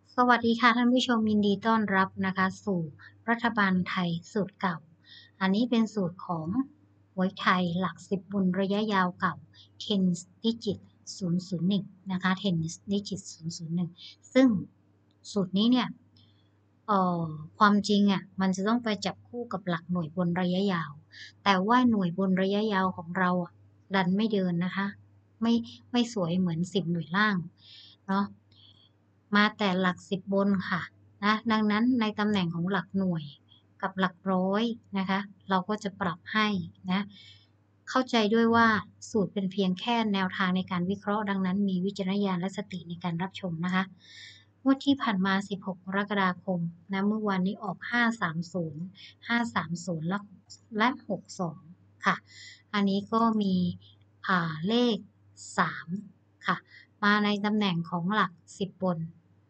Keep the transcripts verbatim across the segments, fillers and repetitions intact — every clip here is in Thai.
สวัสดีค่ะท่านผู้ชมยินดีต้อนรับนะคะสู่รัฐบาลไทยสูตรเก่าอันนี้เป็นสูตรของหวยไทยหลักสิบบนระยะยาวเก่า ten digit ศูนย์ ศูนย์ หนึ่งนะคะ ten digit ศูนย์ ศูนย์ หนึ่งซึ่งสูตรนี้เนี่ยเอ่อความจริงอ่ะมันจะต้องไปจับคู่กับหลักหน่วยบนระยะยาวแต่ว่าหน่วยบนระยะยาวของเราอ่ะดันไม่เดินนะคะไม่ไม่สวยเหมือนสิบหน่วยล่างเนาะ มาแต่หลักสิบบนค่ะนะดังนั้นในตำแหน่งของหลักหน่วยกับหลักร้อยนะคะเราก็จะปรับให้นะเข้าใจด้วยว่าสูตรเป็นเพียงแค่แนวทางในการวิเคราะห์ดังนั้นมีวิจารณญาณและสติในการรับชมนะคะงวดที่ผ่านมาสิบหกกรกฎาคมนะเมื่อวานนี้ออกห้าสามศูนย์ ห้าสามศูนย์และและหกสองค่ะอันนี้ก็มีอ่าเลขสามค่ะมาในตำแหน่งของหลักสิบบน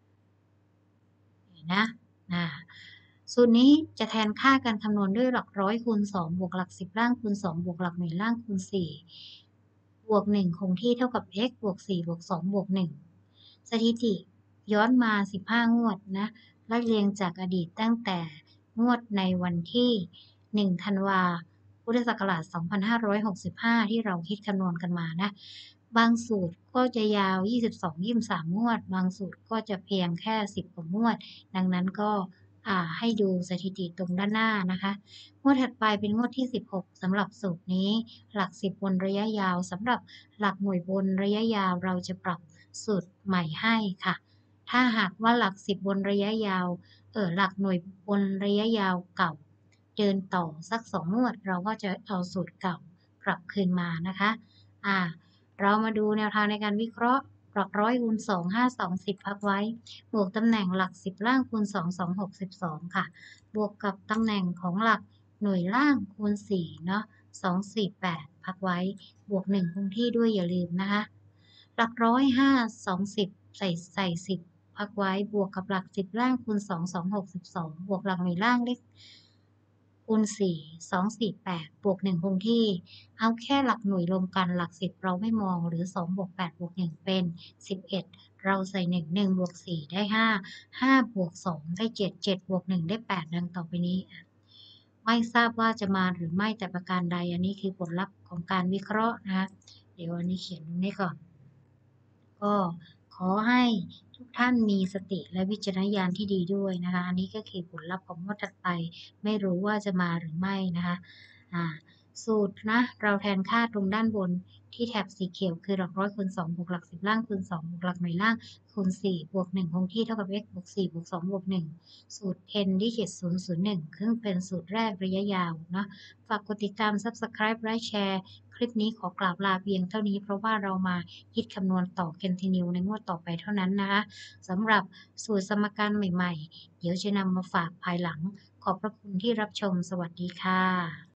นะอ่าสูตรนี้จะแทนค่าการคำนวณด้วยหลักร้อยคูณสองบวกหลักสิบล่างคูณสองบวกหลักหน่วยล่างคูณสี่บวกหนึ่งคงที่เท่ากับ x บวกสี่บวกสองบวกหนึ่งสถิติย้อนมาสิบห้างวดนะไล่เรียงจากอดีตตั้งแต่งวดในวันที่หนึ่งธันวาพุทธศักราชสองพันห้าร้อยหกสิบห้าที่เราคิดคำนวณกันมานะบางสูตรก็จะยาวยี่สิบสอง ยี่สิบสามงวดบางสูตรก็จะเพียงแค่สิบกว่างวดดังนั้นก็อ่าให้ดูสถิติตรงด้านหน้านะคะงวดถัดไปเป็นงวดที่สิบหกสำหรับสูตรนี้หลักสิบบนระยะยาวสำหรับหลักหน่วยบนระยะยาวเราจะปรับสูตรใหม่ให้ค่ะถ้าหากว่าหลักสิบบนระยะยาวเออหลักหน่วยบนระยะยาวเก่าเดินต่อสักสองงวดเราก็จะเอาสูตรเก่ากลับคืนมานะคะอ่าเรามาดูแนวทางในการวิเคราะห์หลักร้อยคูณสองห้าสองสิบพักไว้บวกตำแหน่งหลักสิบล่างคูณสองสองหกสิบสองค่ะบวกกับตำแหน่งของหลักหน่วยล่างคูณสี่เนาะสองสี่แปดพักไว้บวกหนึ่งคงที่ด้วยอย่าลืมนะคะหลักร้อยห้าสองสิบใส่ใส่สิบพักไว้บวกกับหลักสิบล่างคูณสองสองหกสิบสองบวกหลักหน่วยล่างเลขคูณสี่สองสี่แปดบวกหนึ่งคงที่เอาแค่หลักหน่วยรวมกันหลักสิบเราไม่มองหรือสองบวกแปดบวกหนึ่งเป็นสิบเอ็ดเราใส่หนึ่งหนึ่งบวกสี่ได้ห้าห้าบวกสองได้เจ็ดเจ็ดบวกหนึ่งได้แปดดังต่อไปนี้ไม่ทราบว่าจะมาหรือไม่แต่ประการใดอันนี้คือผลลัพธ์ของการวิเคราะห์นะคะเดี๋ยวอันนี้เขียนตรงนี้ก่อนก็ขอให้ทุกท่านมีสติและวิจารณญาณที่ดีด้วยนะคะอันนี้ก็คือผลลัพธ์ของงวดถัดไปไม่รู้ว่าจะมาหรือไม่นะคะอ่าสูตรนะเราแทนค่าตรงด้านบนที่แถบสีเขียวคือหลักร้อยคูณสองบวกหลักสิบล่างคูณสองบวกหลักหน่วยล่างคูณสี่บวกหนึ่งคงที่เท่ากับ x บวกสี่บวกสองบวกหนึ่งสูตร ten ที่เขียนศูนย์ ศูนย์ หนึ่งซึ่งเป็นสูตรแรกระยะยาวเนาะฝากกดติดตาม Subscribe และแชร์คลิปนี้ขอกราบลาเพียงเท่านี้เพราะว่าเรามาคิดคำนวณต่อ Continue ในงวดต่อไปเท่านั้นนะคะสำหรับสูตรสมการใหม่ๆเดี๋ยวจะนำมาฝากภายหลังขอบพระคุณที่รับชมสวัสดีค่ะ